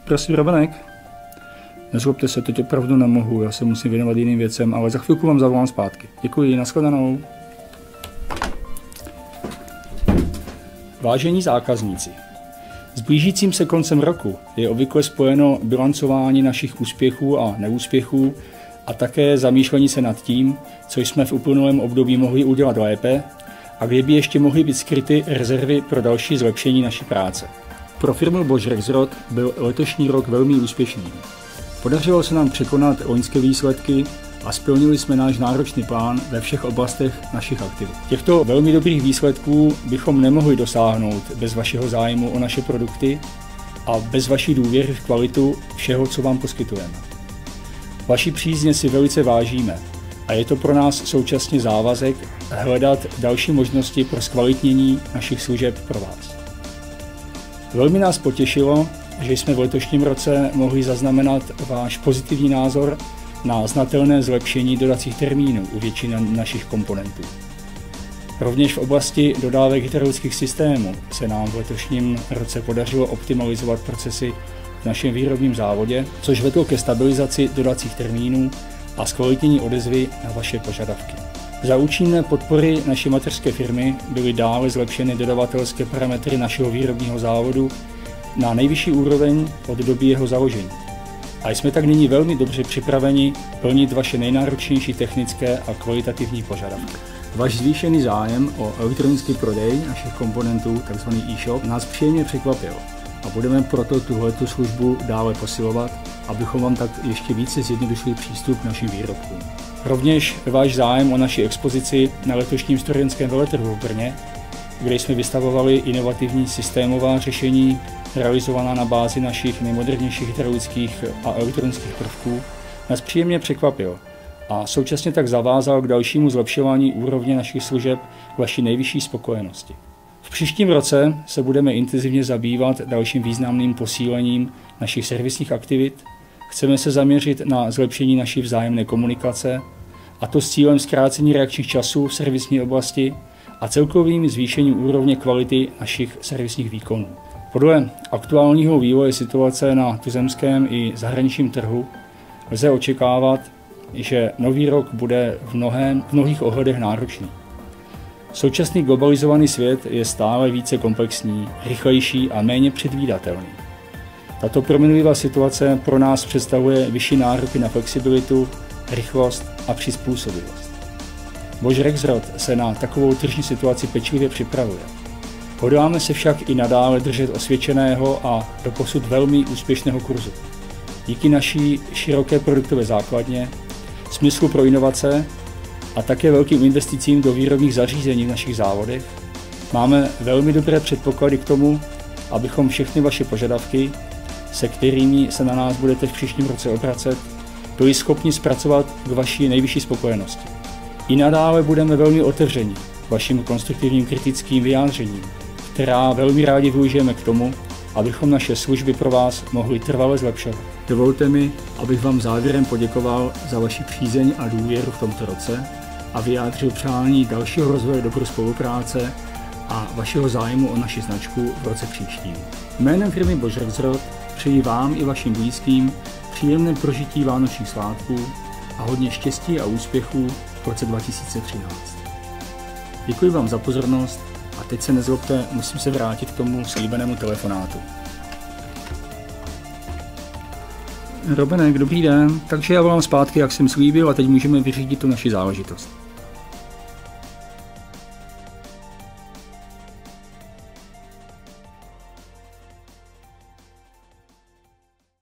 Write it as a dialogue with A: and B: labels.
A: Prosím, Robenek. Nezlobte se, teď opravdu nemohu, já se musím věnovat jiným věcem, ale za chvilku vám zavolám zpátky. Děkuji, nashledanou. Vážení zákazníci, s blížícím se koncem roku je obvykle spojeno bilancování našich úspěchů a neúspěchů a také zamýšlení se nad tím, co jsme v uplynulém období mohli udělat lépe a kde by ještě mohly být skryty rezervy pro další zlepšení naší práce. Pro firmu Bosch Rexroth byl letošní rok velmi úspěšný. Podařilo se nám překonat loňské výsledky a splnili jsme náš náročný plán ve všech oblastech našich aktivit. Těchto velmi dobrých výsledků bychom nemohli dosáhnout bez vašeho zájmu o naše produkty a bez vaší důvěry v kvalitu všeho, co vám poskytujeme. Vaši přízně si velice vážíme a je to pro nás současně závazek hledat další možnosti pro zkvalitnění našich služeb pro vás. Velmi nás potěšilo, že jsme v letošním roce mohli zaznamenat váš pozitivní názor na znatelné zlepšení dodacích termínů u většiny našich komponentů. Rovněž v oblasti dodávek hydraulických systémů se nám v letošním roce podařilo optimalizovat procesy v našem výrobním závodě, což vedlo ke stabilizaci dodacích termínů a zkvalitnění odezvy na vaše požadavky. Za účinné podpory naší mateřské firmy byly dále zlepšeny dodavatelské parametry našeho výrobního závodu na nejvyšší úroveň od doby jeho založení. A jsme tak nyní velmi dobře připraveni plnit vaše nejnáročnější technické a kvalitativní požadavky. Váš zvýšený zájem o elektronický prodej našich komponentů, tzv. e-shop, nás příjemně překvapil a budeme proto tuhletu službu dále posilovat, abychom vám tak ještě více zjednodušili přístup k našim výrobkům. Rovněž váš zájem o naši expozici na letošním strojenském veletrhu v Brně, kde jsme vystavovali inovativní systémová řešení realizovaná na bázi našich nejmodernějších hydraulických a elektronických prvků, nás příjemně překvapil a současně tak zavázal k dalšímu zlepšování úrovně našich služeb k vaší nejvyšší spokojenosti. V příštím roce se budeme intenzivně zabývat dalším významným posílením našich servisních aktivit. Chceme se zaměřit na zlepšení naší vzájemné komunikace, a to s cílem zkrácení reakčních časů v servisní oblasti a celkovým zvýšením úrovně kvality našich servisních výkonů. Podle aktuálního vývoje situace na tuzemském i zahraničním trhu lze očekávat, že nový rok bude v mnohých ohledech náročný. Současný globalizovaný svět je stále více komplexní, rychlejší a méně předvídatelný. Tato proměnlivá situace pro nás představuje vyšší nároky na flexibilitu, rychlost a přizpůsobivost. Bosch Rexroth se na takovou tržní situaci pečlivě připravuje. Hodláme se však i nadále držet osvědčeného a doposud velmi úspěšného kurzu. Díky naší široké produktové základně, smyslu pro inovace a také velkým investicím do výrobních zařízení v našich závodech máme velmi dobré předpoklady k tomu, abychom všechny vaše požadavky, se kterými se na nás budete v příštím roce obracet, byli schopni zpracovat k vaší nejvyšší spokojenosti. I nadále budeme velmi otevřeni vašim konstruktivním kritickým vyjádřením, která velmi rádi využijeme k tomu, abychom naše služby pro vás mohli trvale zlepšovat. Dovolte mi, abych vám závěrem poděkoval za vaši přízeň a důvěru v tomto roce a vyjádřil přání dalšího rozvoje dobré spolupráce a vašeho zájmu o naši značku v roce příštím. Jménem firmy Bosch Rexroth přeji vám i vašim blízkým příjemné prožití vánočních svátků a hodně štěstí a úspěchů v roce 2013. Děkuji vám za pozornost a teď se nezlobte, musím se vrátit k tomu slíbenému telefonátu. Robenek, dobrý den, takže já volám zpátky, jak jsem slíbil, a teď můžeme vyřídit tu naši záležitost.